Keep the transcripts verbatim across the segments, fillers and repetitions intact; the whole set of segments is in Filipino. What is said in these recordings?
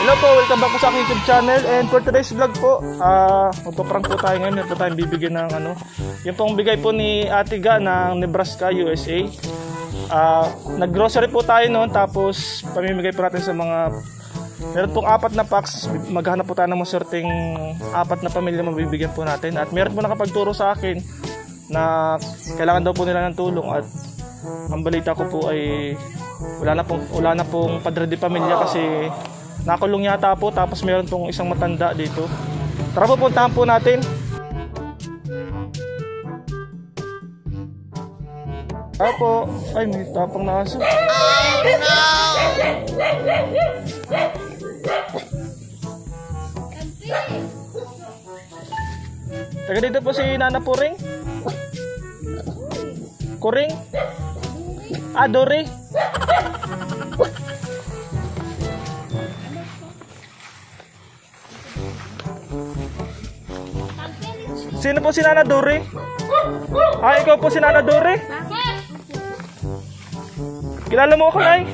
Hello po, welcome back po sa aking YouTube channel. And for today's vlog po, uh, magpaprank po tayo ngayon. Ito po tayong bibigyan ng ano, yung pong bigay po ni Ate Ga ng Nebraska, U S A. uh, Nag-grocery po tayo noon, tapos pamimigay po natin sa mga, meron pong apat na packs. Maghanap po tayo ng masorting apat na pamilya mabibigyan po natin. At meron po nakapagturo sa akin na kailangan daw po nila ng tulong. At ang balita ko po ay wala na pong, wala na pong padre de pamilya kasi nakulong yata po, tapos meron pong isang matanda dito. Tara po, puntahan po natin. Tara po. Ay, may tapang na aso. Oh no! Taga dito po si Nana Puring. Kuring? Ah, Dori. Sino po si Nana Dori? Ah, ikaw po si Nana Dori? Kilala mo ako, Nay?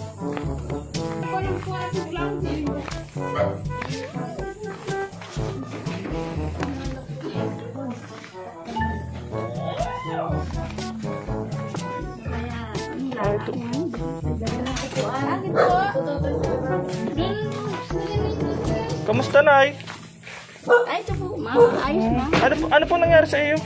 Ah, ito. Kamusta, Nay? Ay, ito po, ma'am. Ayos, ma'am. Ano po, ano po nangyari sa iyo?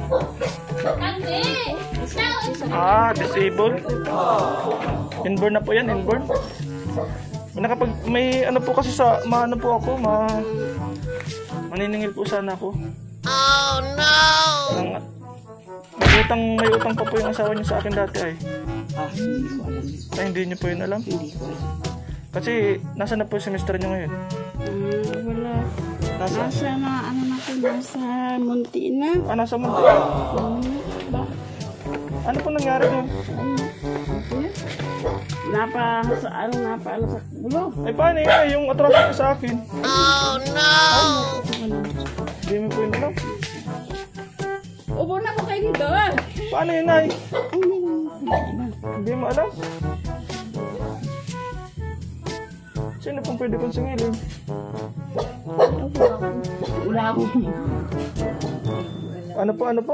Ah, disabled. Inborn na po yan, inborn. May nakapag, may ano po kasi sa, maano po ako, ma, maniningil po sana ako. Oh no! Nang, may utang, may utang pa po yung asawa niyo sa akin dati ay. Ah, hindi ko alam. Ay, hindi niyo po yun alam? Hindi ko alam. Kasi, nasa na po yung semester niyo ngayon? Ah, wala. Nasa? Nasa na, ano na po, nasa munti na. Ah, nasa munti. Hmm, ba? Ano po nangyari doon? Ay, napa, sa, ano, napa, ano, sa bulo. Ay, paano yun? Yung atraso niyo sa akin? Oh no! Hindi mo po yun alam? Ubo na po kayo dito, ah. Paano yun, Nay? Ay, hindi, hindi. Hindi mo alam? Sino pong pwede kong singilin? Wala ako. Ano po, ano po?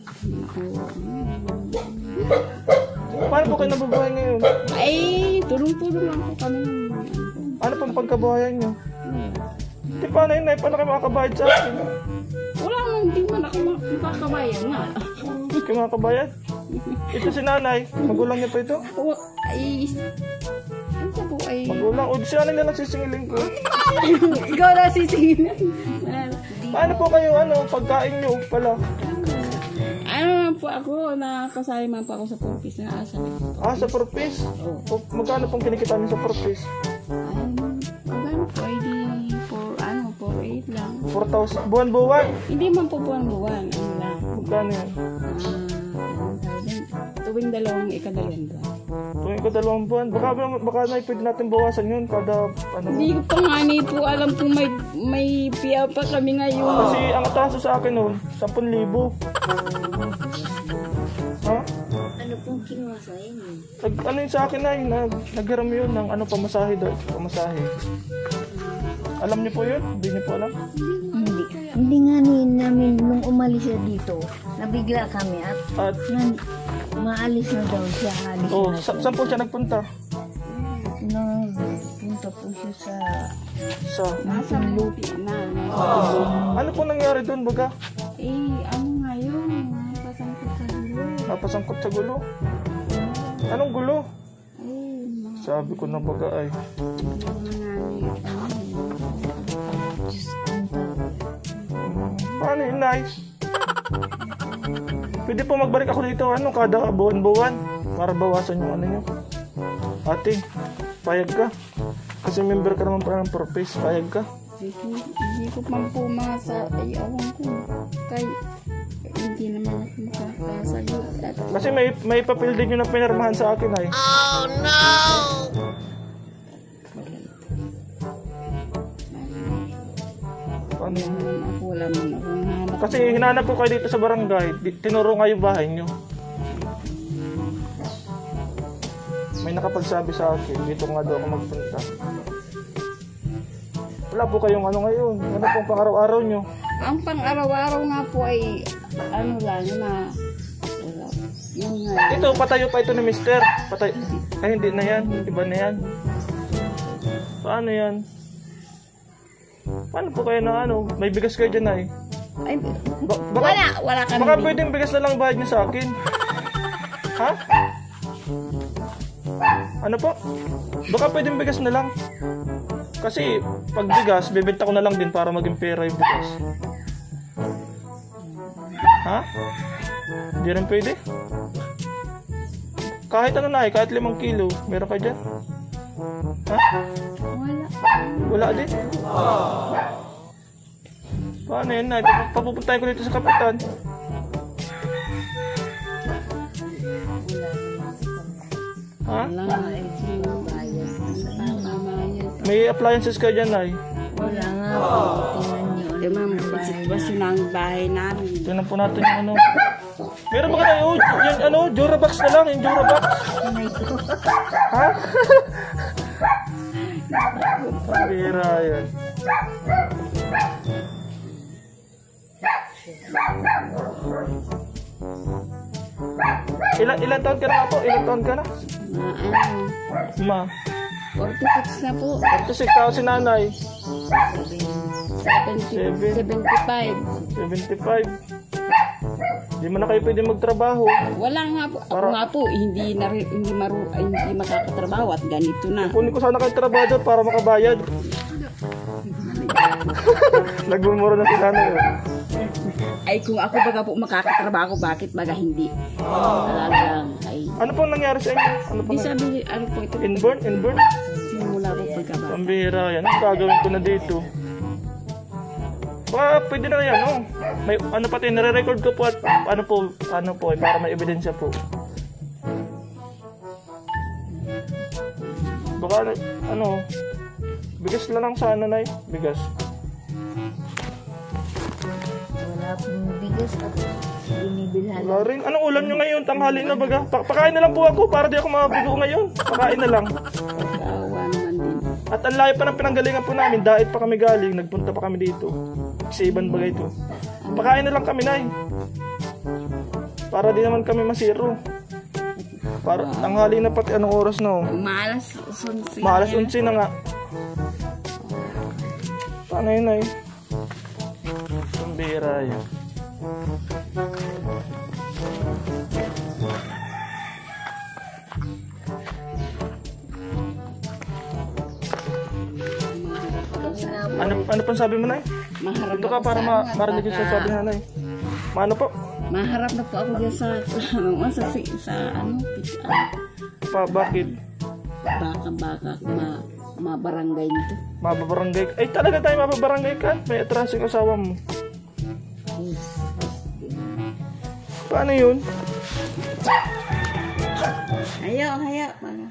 Paano po kayo nabubuhay ngayon? Ay, tulong-tulong lang po kami. Ano pong pagkabuhayan nyo? Di paano yun, Nay? Paano kayo makakabayad sa akin? Wala nang, hindi man ako makakabayan nga. Hindi kayo makakabayad? Ito si Nanay. Magulang niya pa ito? Oo, ay, ano po ay... Magulang? O, si Nanay na lang sisingilin ko. Ikaw na sisingin. Paano po kayo, ano, pagkain nyo pala? Ano naman po ako, nakasali man po ako sa purpose na asa. Ah, sa purpose? O, magkano pong kinikita niyo sa purpose? Ay, magkano po ay di for, ano, for eight lang. four thousand? Buwan-buwan? Hindi man po buwan-buwan, ano lang. Magkano yan? Ah, tuwing dalawang ikadalawang buwan. Kung ikaw dalawang buwan, baka, baka na pwede natin bawasan yun kada ano. Hindi ko pa nga ni po alam kung may, may piya pa kami ngayon. Kasi ang ataso sa akin noon, ten libo. Ha? Ano pong kinuha sa inyo? Nag, ano yun sa akin ay, nag, naghiram yun ng ano, pamasahe daw, pamasahe. Alam niyo po yun? Hindi niyo po alam? Hindi. Hindi nga ni namin nung umalis siya dito, nabigla kami at At, nan, maalis na daw siya. Alis oh, na sa, saan po siya nagpunta? Nung punta po siya sa Sa, Nasa lupi na. ano po nangyari doon, baga? Eh, ano nga yun? Napasangkot sa dulo. Napasangkot sa gulo? Anong gulo? Ay, mga Sabi ko na baga ay. Paano yun, Nay? Pwede po magbalik ako dito, ano, kada buwan-buwan para bawasan yung ano nyo. Ate, payag ka. Kasi member ka naman pala ng purpose, payag ka. Hindi, hindi ko man po masa, ay awan ko. Kay, hindi naman ako makakasagot. At, Kasi may may papel din yun na pinirmahan sa akin ay. Oh no! Paano yun? ako wala man ako hanap. Kasi hinanap ko kayo dito sa barangay, di- tinuro nga yung bahay nyo. May nakapagsabi sa akin, dito nga daw ako magpunta. Wala po kayong ano ngayon. Ano pong pang araw-araw nyo? Ang pang-araw-araw nga po ay ano lang na wala. Yung nga. Ito, patayo pa ito ni mister. Patay. Ay, hindi na yan. Iba na yan. Paano yan? Paano po kayo na ano? May bigas kayo dyan ay. Ay, Ba- baka, wala, wala kami. Baka pwedeng bigas na lang bayad nyo sa akin. Ha? Ano po? Baka pwedeng bigas na lang. Kasi pag bigas, bebenta ko na lang din para maging pera yung bigas. Ha? Hindi rin pwede? Kahit ano na eh, kahit limang kilo, meron ka dyan? Ha? Wala. Wala din? Paano yan na? Papupuntahin ko dito sa kapitan. Ha? Wala nga eh. May appliances ka dyan ay. Wala nga po. Tingnan niyo. Eh, ma'am, sitwasyon ng bahay namin. Tingnan po natin yung ano. Meron ba ka na yun? Yung ano, Durabox na lang, yung Durabox. Ha? Pambira yan. Ilan, ilan taon ka na po? Ilan taon ka na? Na ano, Ma. forty-six na po. forty-six taon si nanay. seventy, Seven. seventy-five. seventy-five. Hindi mo na kayo pwede magtrabaho. Wala nga po. Ako Para- nga po, hindi, na, hindi, maru, ay, hindi makakatrabaho at ganito na. Kunin ko sana kayo trabaho doon para makabayad. Nagmumura na si nanay. oh. Ay kung ako baga po makakatrabaho, bakit baga hindi? Talagang ay... Ano pong nangyari sa inyo? Ano Di pong sabi, ano po ito? inborn? Inborn? Simula po pagkabata. Pambira yan. Ang gagawin ko na dito. Baka pwede na yan, no? May, ano pati, nare-record ko po at ano po, ano po, eh, para may ebidensya po. Baka, ano, bigas na lang sana, Nay. Bigas. Wala pong bigas at binibilhan. Wala rin. Anong ulam nyo ngayon? Tanghali na baga? Pa- pakain na lang po ako para di ako mabigo ngayon. Pakain na lang. Pagkawa naman din. At ang layo pa ng pinanggalingan po namin. Dahil pa kami galing. Nagpunta pa kami dito. Sa ibang bagay to. Pakain na lang kami, Nay. Para di naman kami masiro. Para tanghali na pati anong oras na oh. Malas sunsi. Maalas unsi na nga. Paano yun, Nay? Pambira yun. Ano, ano pang sabi mo, Nay? Maharap Ito na ka po para sa ma ano, marinig yung baka- sasabi na, Nay. Maano po? Maharap na po ako dyan sa, sa, ano, sa, sa, sa ano, pit- ah, Pa, bakit? baka-baka, ma, mabarangay nito. Mababarangay ka? Ay, talaga tayo mababarangay ka? May atraso yung asawa mo. Paano yun? Hayo, hayo. Mga.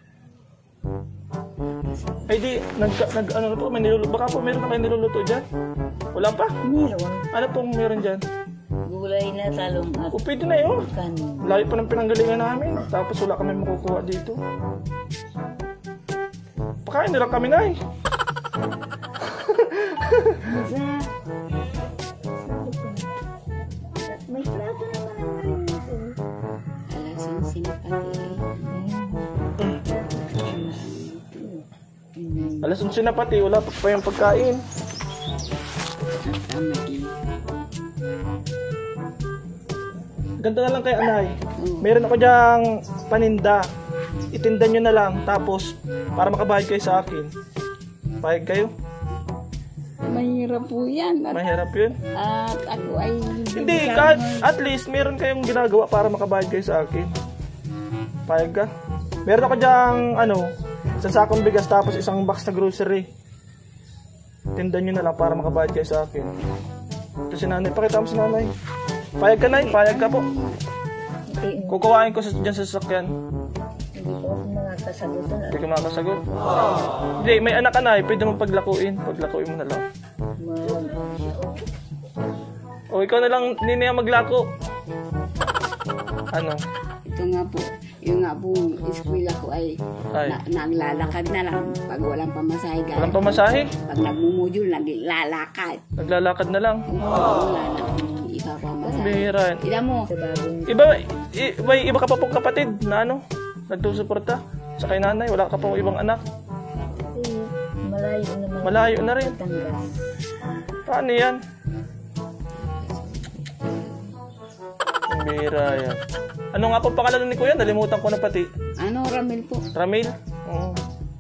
Ay di, nag, nag ano na po, may niluluto. Baka po meron na kayo niluluto dyan? Wala pa? Meron. Ano pong meron dyan? Gulay na talong at O pwede na yun. kanin. Layo pa ng pinanggalingan namin. Tapos wala kami makukuha dito. Pakain na lang kami, Nay. May plato naman ang nalito. Alasin sinapati. Alas onse na pati, wala pa pa yung pagkain. At amagi. Ganda na lang kay Anay. Meron ako dyang paninda. Itinda nyo na lang. Tapos, para makabayad kayo sa akin. Payag kayo? Mahirap po yan. At, Mahirap yun. at ako ay... Hindi, kahit at least meron kayong ginagawa para makabayad kayo sa akin. Payag ka? Meron ako dyang, ano, isang sakong bigas tapos isang box na grocery. Tinda nyo na lang para makabayad kayo sa akin. Ito si nanay. Pakita mo si nanay. Payag ka, Nay. Payag ka po. Hindi, Kukuhain ko sa, dyan sa sasakyan. hindi ko ako nakakasagutan. Hindi ka makakasagot. Hindi, may anak ka, Nay. Pwede mo paglakuin. Paglakuin mo na lang. O, ikaw na lang, hindi na yan maglako. Ano? Ito nga po. yung nga pong eskwela ko ay, Ay. Na, naglalakad na lang pag walang pamasahe. Gaya Walang pamasahe? Pag nagmumudul, naglalakad. Naglalakad na lang. Wala na. Hindi ka pamasahe. Bihira. Ila mo, Sa bagong Iba, i- may iba ka pa pong kapatid na ano, nagtusuporta sa kay nanay, wala ka pong ibang anak. eh, malayo naman. Malayo na rin. Batangas. Paano yan? Bihira yan. Ano nga po pangalan ni Kuya? Nalimutan ko na pati. ano, Ramil po? Ramil? Oo.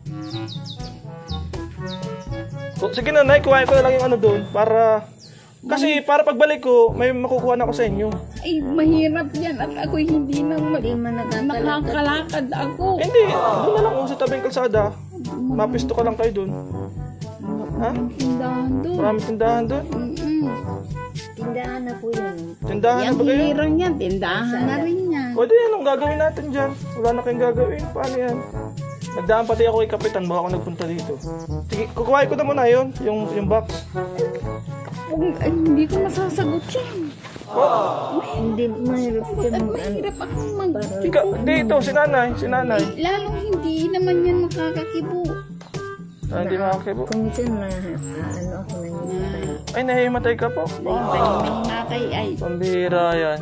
So, sige na, Nay, kuhain ko na lang yung ano doon para... Kasi para pagbalik ko, may makukuha na ako sa inyo. Ay, mahirap yan at ako'y hindi na mag- Hindi man nagkakalakad. nakakalakad ako. Eh, hindi, doon na lang ako sa tabing kalsada. Mapisto ka lang kayo doon. Ha? Tindahan doon. Maraming tindahan doon. Mm-mm. Tindahan na po yan. Tindahan na Yung ba kayo? hiro niya, tindahan na rin niya. O di, anong gagawin natin dyan? Wala na kayong gagawin. Paano yan? Nagdaan pati ako kay Kapitan, baka ako nagpunta dito. Sige, kukuhain ko na muna yun, yung, yung box. Kung, ay, hindi ko masasagot yan. Hindi, mahirap siya At mag ano. mahirap akong mag... Ika, dito, si nanay, si nanay. Lalong hindi naman yan makakakibo. Ah, hindi makakibo. Kung minsan na, ah, ano ako na yun. Na, Ay, nahimatay ka po. yung kanyang natay ay... Pambira yan.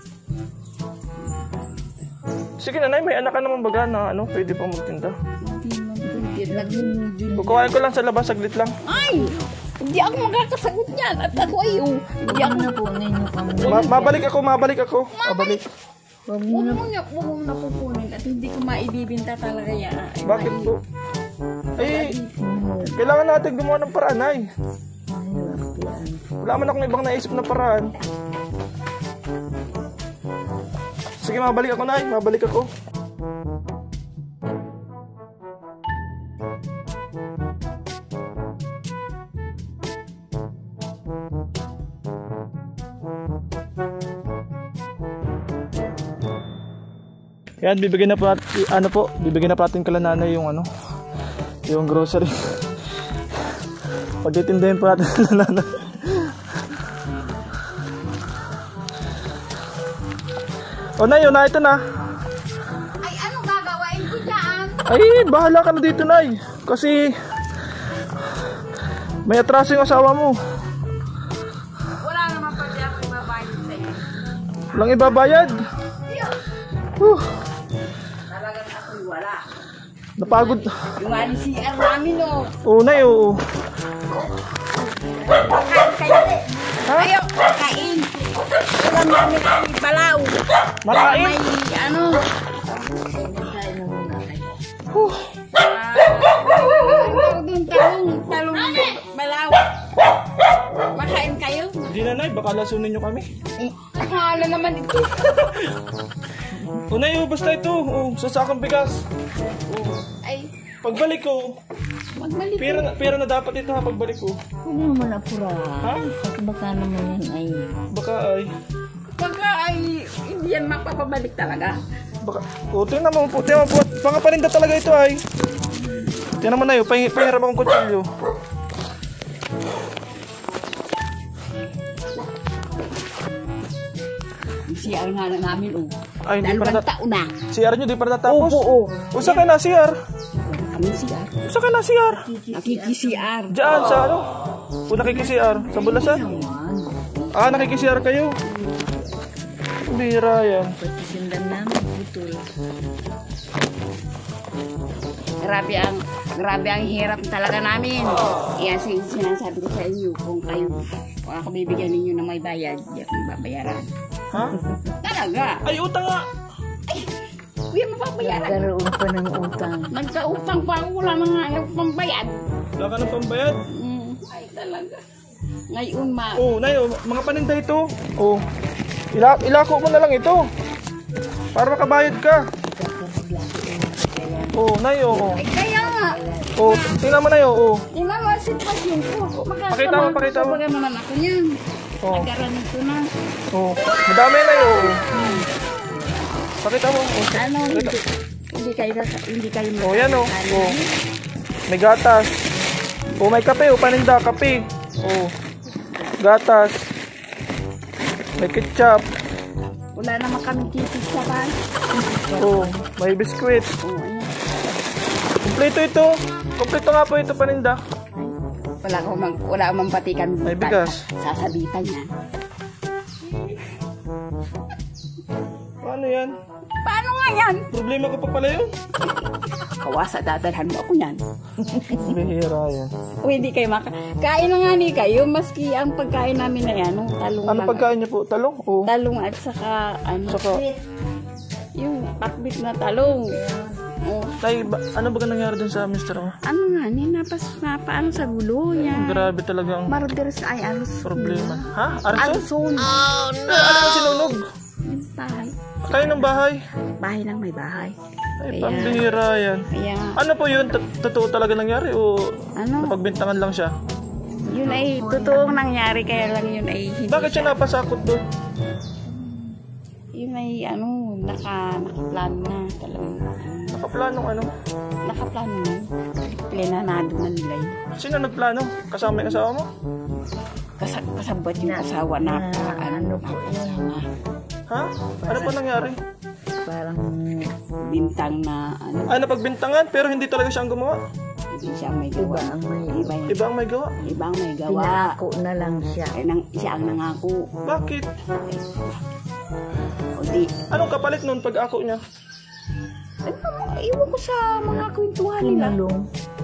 Sige nanay, may anak ka naman baga na ano, pwede pa magtinda. Hindi man pwede. Nagmumudul. Kukuhain ko lang sa labas, saglit lang. Ay! Hindi ako makakasagot yan. At ako ay... oh, Hindi ako... na po ninyo kami. Ma- mabalik ako, mabalik ako. Mabalik. Huwag mo Huwag na mo na, huwag mo na pupunin at hindi ko maibibinta talaga yan. Ay, Bakit po? Ay, kailangan natin gumawa ng paraan, ay. mahirap yan. Wala man akong ibang naisip na paraan. Sige, mabalik ako, nay. Mabalik ako. Yan, bibigyan na po natin, ano po, bibigyan na po natin kala nanay yung ano, yung grocery. Pagtitindahin po natin na nanay. O na yun, na ito na. Ay, ano gagawain ko dyan? Ay, bahala ka na dito, nay. Kasi may atraso yung asawa mo. Wala naman pa dyan ako ibabayad sa'yo. Walang ibabayad. Huh, Talagang ako'y wala. napagod. Yung ano si R namin, oh. Oo, nay, oo. Kain kayo. Kayo, kain. Ulam namin ay balaw. Makain. May ano. Huh. Ah, tawag doon, talong. Talong balaw. Makain kayo. Hindi na, nay, baka lasunin nyo kami. Akala naman ito. O nay, oh, basta ito. Oh, sasakang bigas. Oh. Ay, Pagbalik ko, magmalik. pera na, pera na dapat ito ha, pagbalik ko. Huwag mo naman apura. Ha? Kasi baka naman yan ay... Baka ay, Pagka ay hindi yan mapapabalik talaga. baka, o, tingnan mo po, tingnan mo po, mga paninda talaga ito ay. Tingnan mo na yun, pahing, pahirap akong kutsilyo. Si R nga na namin, oh. Ay, hindi pa Dalawang natat... taon na. C R nyo, di pa natatapos? Oo, oo. O, saan ka na, C R? Kami si R. Saan ka na, C R? Nakiki-C R. Diyan, sa ano? O, nakiki-C R? Sa Bulasan? Ah, nakiki-C R kayo? Bira yan. Pati sindan namin, putol. Grabe ang, grabe ang hirap talaga namin. Yan sin- sinasabi ko sa inyo, kung kayo, kung ako bibigyan ninyo ng may bayad, di ako mababayaran. Ha? Talaga. Ay, utang nga! Kuya, mababayaran. Nagkaroon pa ng utang. Nagkautang pa ako, wala na nga ako pambayad. Wala ka ng pambayad? Mm, ay talaga. Ngayon ma, Oo, nay, oh, mga paninda ito. Oo. Ila ilako mo na lang ito. Para makabayad ka. Oo, nay, oo. ay kaya nga. Oo, tingnan mo na yun, oo. Tingnan mo ang sitwasyon ko. Pakita mo, pakita mo. Sobrang naman ako niyan. Oo. Nagkaroon ko na. Oo. Madami na yun, oo. Pakita mo. Oo. Ano, hindi, hindi kayo, hindi kayo Oo, yan, oo. Oo. May gatas. Oo, may kape, oo. Paninda, kape. Oo. Gatas. May ketchup. Wala naman kami titis sa pan. Oh, may biskwit. Oo, ayan. Kompleto ito. Kompleto nga po ito paninda. Wala ko mang, wala mang patikan. May bigas. Sasabitan niya. Paano yan? Paano nga yan? Problema ko pa pala yun. Kawasa, dadalhan mo ako yan. Bihira yan. O hindi kayo maka... Kain na nga ni kayo, maski ang pagkain namin na yan, no? Talong Ano lang. pagkain niyo po? Talong? Oo. Talong at saka, ano, Saka, yung pakbit na talong. Oh, tay, ba, ano ba nangyari dun sa mister mo? ano nga, ni napas na paano sa gulo yan. Grabe talagang Maruders ay alos. problema. Ha? Arson? Alson. Eh, ano yung sinunog? Yung bahay. Kayo ng bahay? Bahay lang may bahay. Ay, Kaya- pambihira yan. Kaya, Ano po yun? Tot- Totoo talaga nangyari o ano, napagbintangan lang siya? yun ay totoong nangyari, kaya lang yun ay hindi Bakit siya napasakot doon? Yun ay, ano, naka, nakaplano na talagang. Nakaplanong ano? Nakaplano na. Plenanado na nila yun. Sino nagplano? Kasama yung asawa mo? Kas kasabot yung asawa na pa, ano, po yun? Ha? Ano pa nangyari? Parang bintang na, ano, Ah, napagbintangan pero hindi talaga siya ang gumawa? hindi siya may gawa. iba ang may Iba yung, Iba ang may gawa. iba ang may gawa. pinako na lang siya. Ay, nang, siya ang nangako. Bakit? O di, Anong kapalit nun pag ako niya? ano, iwan ko sa mga kwentuhan nila. Pinulong.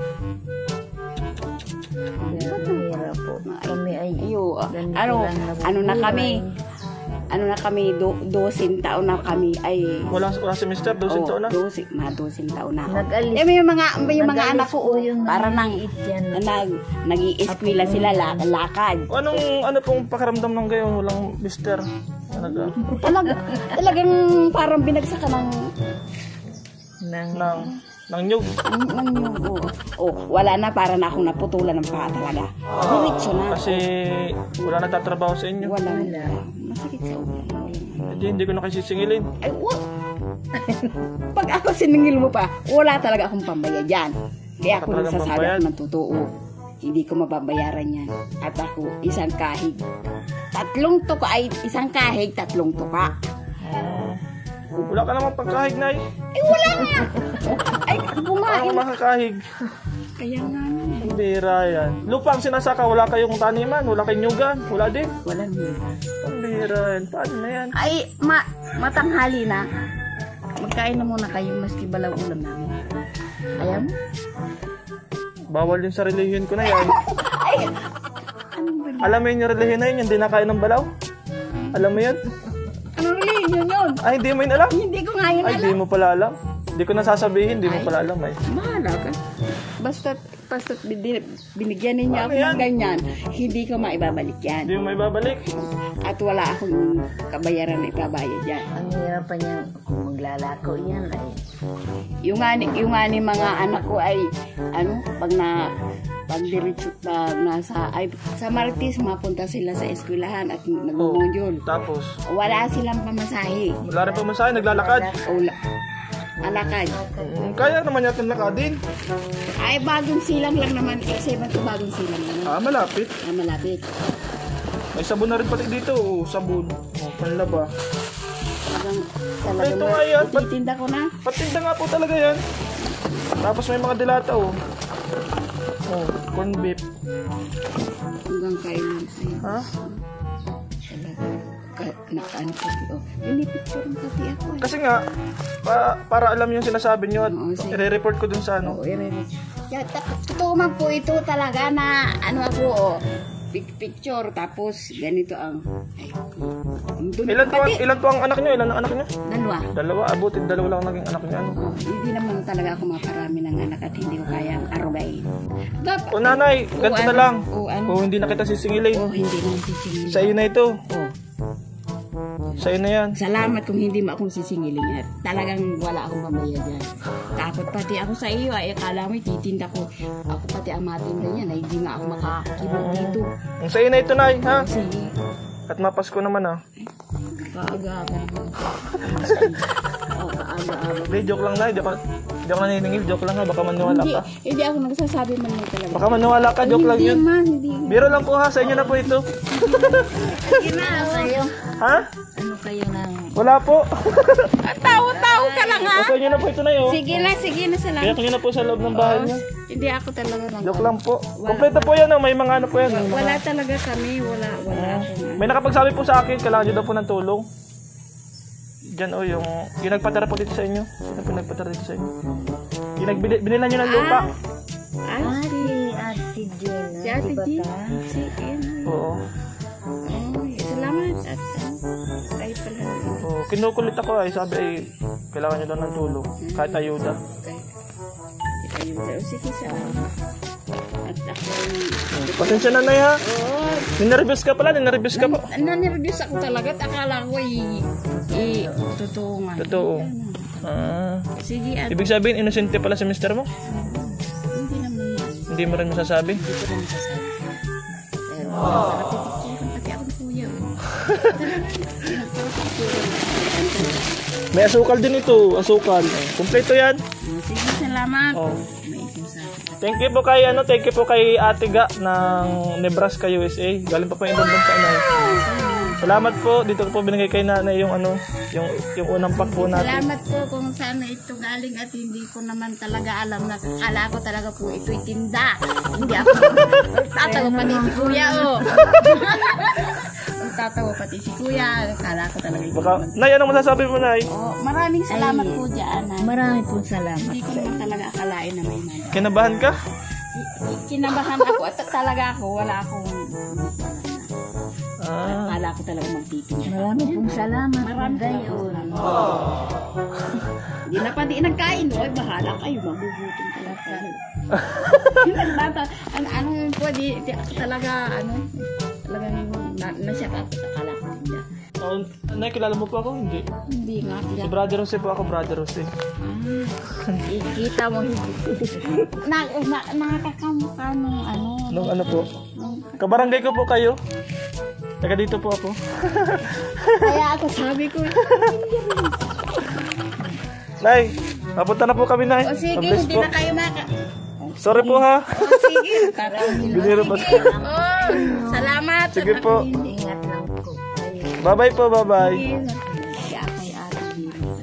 Hirap po. Kami ay Iyo, ganito ano, lang nabubuhay. ano na kami, ano na kami, do, dosin taon na kami, ay, Wala, wala si mister, dosin oh, taon na. dosin, mga dosin taon na ako. Nag-alis. Eh, may mga, may mga Nag-alis anak ko, po yung para nang, nangiit yan. na nag, nag-i-eskwela sila, la- lakad. Anong, ano pong pakiramdam ng gayon? Walang mister. Talaga. Talag, talagang parang binagsak ka ng, Nang, Ng, ng nyug. ng, ng yung, oh, oh, wala na, para na akong naputulan ng paa talaga. Diretso na. Kasi wala nagtatrabaho sa inyo. Wala na. Masakit sa ulo. Hindi, hindi ko na kayo sisingilin. Ay, wa- Pag ako siningil mo pa, wala talaga akong pambayad yan. Kaya ako Wala talagang nagsasabi pambayad? ako ng totoo. Hindi ko mababayaran yan. At ako, isang kahig. Tatlong tuka ay isang kahig, tatlong tuka. Wala ka namang pagkahig, Nay. Ay, wala nga! Ay, bumain. Anong makakahig? Kaya nga, eh. Ang bihira yan. Lupang sinasaka, wala kayong taniman, wala kayong nyugan, wala din. Wala nga. Ang bihira yan. Paano na yan? Ay, ma matanghali na. Magkain na muna kayo maski balaw ulam namin. Ayaw mo? Bawal din sa relihiyon ko na yan. Ay, ano ba? Alam mo yun yung relihiyon na yun, yung di nakain ng balaw? Alam mo yun? Ano religion yun? Ay, hindi mo yun alam? Hindi ko nga yun Ay, alam. di mo pala alam. Di ko nasasabihin, di mo pala alam ay. Bahala ka. Basta, basta bin- binigyan ninyo Ano ako yan? ng ganyan, hindi ko maibabalik yan. Di mo may babalik. At wala akong kabayaran na ipabayad yan. ang hirap pa niya kung maglalako yan ay Yung nga, ni- yung nga ni mga anak ko ay, ano, pag na, pag diretso, pag nasa, ay, sa Martis, mapunta sila sa eskwelahan at nagmumudyon. Tapos, Wala silang pamasahe. wala rin pamasahe, naglalakad. O, la- alakad. Mm, Kaya naman yata lakadin. Ay, bagong silang lang naman. Except ito bagong silang lang. Ah, malapit. Ah, malapit. May sabon na rin pati dito. Oh, sabon. Oh, panlaba. Hanggang Ay, ito nga yan. Pat- titinda ko na. Patinda nga po talaga yan. Tapos may mga dilata, oh. Oh, corn beef. Hanggang kailan. Ay, Ha? talaga. Ka- Nakaano pati. Oh, pinipicture ng pati ako. Eh. Kasi nga, pa- para alam yung sinasabi nyo at Oo, sige. i-report ko dun sa ano. Oo, i-re- Yeah, ta- totoo man po ito talaga na ano ako, oh, pic- picture, tapos ganito ang, ay, ang dun- Ilan po, ang, pati, ilan po ang anak nyo? Ilan ang anak nyo? dalawa. Dalawa. Abutin, dalawa lang naging anak nyo. Ano? Oh, hindi naman talaga ako maparami ng anak at hindi ko kayang arugain. Dapat, O nanay, ganito na ano, lang. o ano. O hindi na kita sisingilin. oh, hindi naman sisingilin. Sa iyo na ito. Oh, Sa iyo na yan. salamat kung hindi mo akong sisingilin at talagang wala akong pambayad yan. Takot pati ako sa iyo ay akala mo titinda ko. Ako pati ang matinda niyan ay hindi nga ako makakibot dito. Ang sa iyo na ito, nay, ha? Sige, At mapasko naman, ha? kaagapan ko. Oh, kaaga-aga. Hindi, joke lang, nay. Joke, joke lang naniningil. Joke lang, ha? Baka maniwala Hindi, ka. hindi ako nagsasabi man lang talaga. Baka maniwala ka. Joke lang Hindi yun. man, hindi. Biro lang po, ha? Sa inyo na po ito. ano kayo Ha? ano kayo ng Wala po. Tawo-tawo ka lang ha. Sa inyo na po ito na yun. Sige na, sige na, salamat. Kaya nyo na po sa loob ng bahay niyo. Hindi ako talaga lang. Joke lang po. Kompleto po yan. Oh. May mga ano po yan. May, mga... Wala talaga kami, wala, wala akong may nakapagsabi po sa akin, kailangan nyo daw po ng tulong. Diyan o, oh, yung, yung nagpatara po dito sa inyo. Sino po nagpatara dito sa inyo? Yung nagbili, binilan nyo ng lupa. Ah, Ah, si, si Ate Jen. si Ate di ba Jean. ta? Si Ena. Oo. Ay, salamat. At ano, ay pala. Oh, kinukulit ako ay sabi ay kailangan nyo daw ng tulong. Kahit ayuda. Okay. Ayun, pero sige, salamat. At ako, Pasensya na, Nay, ha? oh, Ninervyos ka pala, ninervyos ka po. nanirviews ako talaga at akala ko i, i, totoo nga. Totoo. Ah. Sige, at Ibig sabihin, inosente pala si mister mo? hindi naman yan. Hindi mo rin masasabi? Hindi ko rin masasabi. Pero, sarap ipicturan pati ako ng kuya. May asukal din ito, asukal. Kompleto yan. Sige, salamat. Oh. May isasabi. Thank you po kay ano, thank you po kay Ate Ga ng Nebraska, U S A. Galing pa po yung ibang bansa na. Salamat po. Dito ko po binigay kay nanay yung ano, yung yung unang pack po natin. Salamat po kung saan ito galing at hindi ko naman talaga alam na akala ko talaga po ito'y tinda. Hindi ako. Tatawa pati si kuya, oh. Tatawa pati si kuya. Akala ko talaga ito. Baka, Nay, anong masasabi mo, Nay? Oh, maraming salamat Ay, po dyan. ah. Marami pong salamat. Hindi ko naman talaga akalain na may man. Kinabahan ka? Kinabahan ako at talaga ako. Wala akong Ah. akala ko talaga magtitinda. Marami pong salamat. Marami Dayon. Hindi na pa di nagkain. Oy, bahala kayo. Magugutom talaga kayo. Nagbata, ano, ano po, di, di ako talaga, ano, talagang na, nasyak ako. Akala ko tinda. Oh, Nay, kilala mo po ako? Hindi. Hindi nga. Si Kaya, Brother Jose po ako, Brother Jose. ah, ikita mo. na, na, nakakakamukha nung ano. Nung ano po? nung- Kabarangay ko po kayo. Taga dito po ako. Kaya ako sabi ko, Nay, papunta na po kami, Nay. o sige, God bless hindi po. na kayo maka... Sorry po, ha. O sige, Biniro pa. oh, salamat. Sige po. Ingat lang po. Ayun. Bye-bye po, bye-bye. Kaya kay Ate Jean.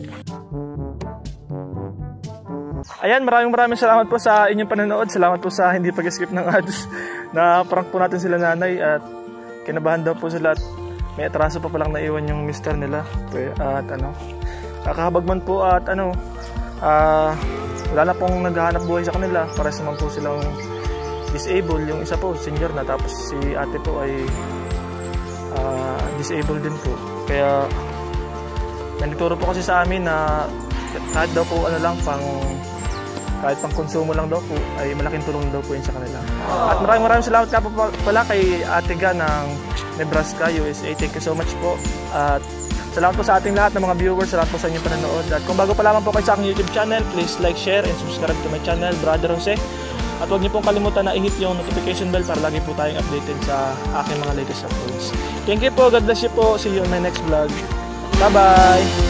Ayan, maraming maraming salamat po sa inyong panonood. Salamat po sa hindi pag-skip ng ads. Na prank po natin sila nanay at kinabahan daw po sila at may atraso pa palang naiwan yung mister nila. At ano, kakahabag man po at ano, ah, wala na pong naghahanap buhay sa kanila. Pares naman po silang disabled. Yung isa po, senior na. Tapos si ate po ay ah, disabled din po. Kaya nanituro po kasi sa amin na kahit daw po ano lang pang kahit pang konsumo lang daw po ay malaking tulong daw po yun sa kanila. At maraming maraming salamat ka po pala kay Ate Ga ng Nebraska, U S A. Thank you so much po. At salamat po sa ating lahat ng mga viewers. Salamat po sa inyong panonood. At kung bago pa lamang po kayo sa aking YouTube channel, please like, share, and subscribe to my channel, Brother Jose. At huwag niyo pong kalimutan na i-hit yung notification bell para lagi po tayong updated sa aking mga latest uploads. Thank you po. God bless you po. See you on my next vlog. Bye-bye!